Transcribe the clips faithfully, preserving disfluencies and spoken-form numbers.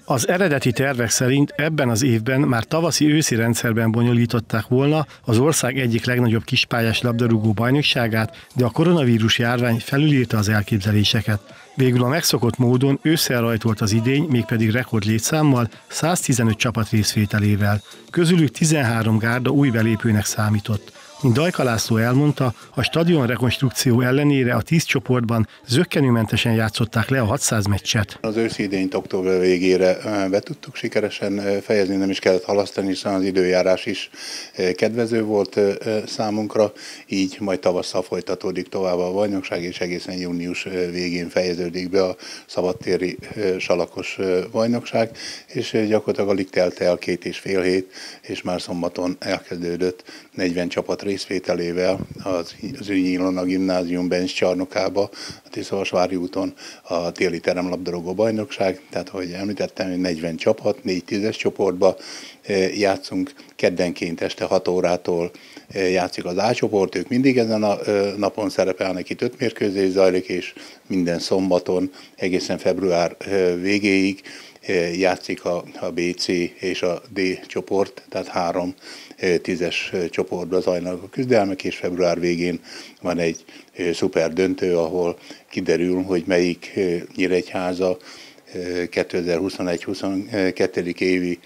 Az eredeti tervek szerint ebben az évben már tavaszi-őszi rendszerben bonyolították volna az ország egyik legnagyobb kispályás labdarúgó bajnokságát, de a koronavírus járvány felülírta az elképzeléseket. Végül a megszokott módon ősszel rajtolt az idény, mégpedig rekord létszámmal, száztizenöt csapat részvételével. Közülük tizenhárom gárda új belépőnek számított. Mint Dajka László elmondta, a stadion rekonstrukció ellenére a tíz csoportban zökkenőmentesen játszották le a hatszáz meccset. Az őszi idényt október végére be tudtuk sikeresen fejezni, nem is kellett halasztani, hiszen az időjárás is kedvező volt számunkra, így majd tavasszal folytatódik tovább a bajnokság, és egészen június végén fejeződik be a szabadtéri salakos bajnokság, és gyakorlatilag alig telt el két és fél hét, és már szombaton elkezdődött negyven csapat részvételével az, az Ünyi Ilona Gimnázium Bencs csarnokába, a Tiszavasvári úton a téli teremlabdarúgó bajnokság, tehát ahogy említettem, negyven csapat, négy tízes csoportba játszunk, keddenként este hat órától játszik az A csoport, ők mindig ezen a napon szerepelnek, itt öt mérkőzés zajlik, és minden szombaton egészen február végéig játszik a, a B, C és a D csoport, tehát három tízes csoportba zajlanak a küzdelmek, és február végén van egy szuper döntő, ahol kiderül, hogy melyik Nyíregyháza kétezer-huszonegy huszonkettő évi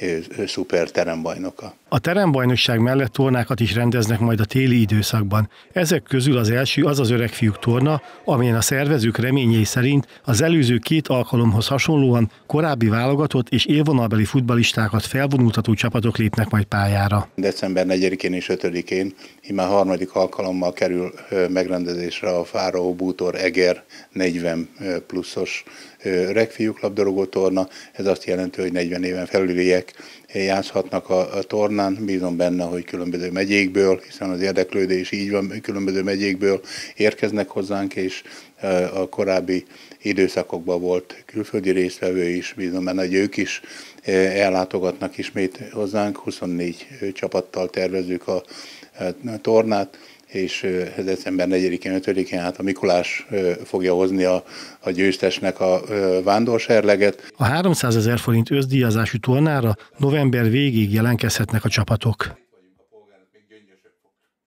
szuper terembajnoka. A terembajnokság mellett tornákat is rendeznek majd a téli időszakban. Ezek közül az első az az öregfiúk torna, amelyen a szervezők reményei szerint az előző két alkalomhoz hasonlóan korábbi válogatott és élvonalbeli futballistákat felvonultató csapatok lépnek majd pályára. december negyedikén és ötödikén immár harmadik alkalommal kerül megrendezésre a Fáraó Bútor Eger negyven pluszos öregfiúk labdarúgó torna. Ez azt jelenti, hogy negyven éven felüliek játszhatnak a, a tornán. Bízom benne, hogy különböző megyékből, hiszen az érdeklődés így van, különböző megyékből érkeznek hozzánk, és a korábbi időszakokban volt külföldi résztvevő is, bízom benne, hogy ők is ellátogatnak ismét hozzánk. huszonnégy csapattal tervezzük a, a tornát, és december negyedikén, ötödikén hát a Mikulás fogja hozni a, a győztesnek a vándorserleget. A háromszázezer forint összdíjazású tornára november végéig jelentkezhetnek a csapatok.